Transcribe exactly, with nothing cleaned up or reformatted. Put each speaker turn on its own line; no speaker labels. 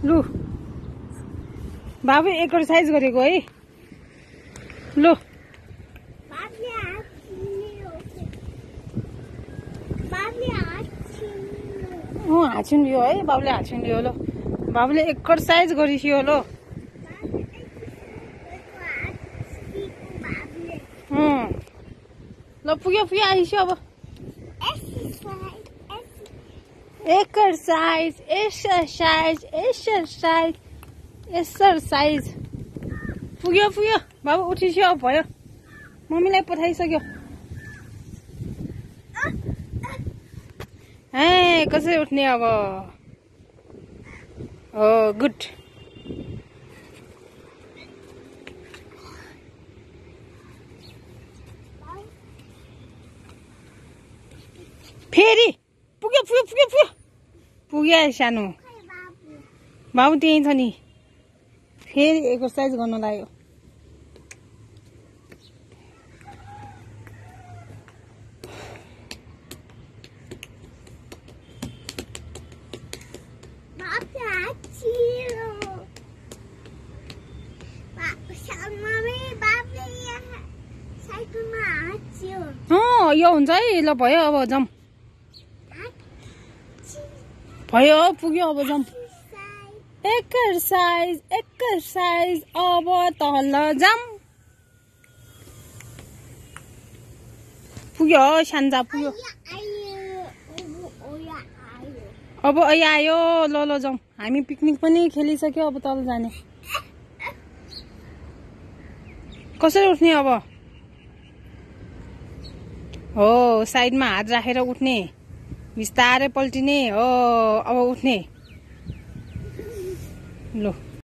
लु बाबु एक्सर्साइज गरेको है। लु अँ हाछिन्डियो है बाबुले हाछिन्डियो। ल बाबुले एक्सर्साइज गरिसियो। ल अँ ल पुग्यो पुग्यो आइसक्यो अब। एक्सर्साइज एक्सर्साइज एक्सर्साइज एक्सर्साइज पुग्यो पुग्यो बाबु उठिसक्यो। अब भयो मम्मीलाई पठाइसक्यो। ए कसरी उठ्ने अब। हो गुड। फेरि पुग्यो पुग्यो पुग्यो पुग्यो पुग्यो सानो बाबु त्यही छ नि। फेरि एक्सर्साइज गर्न लाग्यो। अँ यो हुन्छ है। ल भयो अब जाउँ। भयो पुग्यो अब जाउँ। एक्सर्साइज एक्सर्साइज अब तल जाउँ। पुग्यो सान्जा पुग्यो। अब अहिले आयो। ल ल जाउँ। हामी पिकनिक पनि खेलिसक्यो। अब तल जाने। कसरी उठ्ने अब। हो साइडमा हात राखेर उठ्ने बिस्तारै पल्टिने हो। अब उठ्ने। ल